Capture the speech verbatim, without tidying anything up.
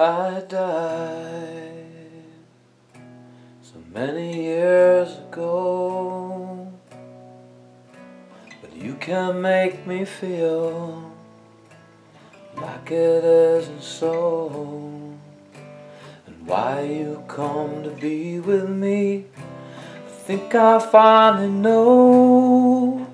I died so many years ago, but you can make me feel like it isn't so. And why you come to be with me, I think I finally know.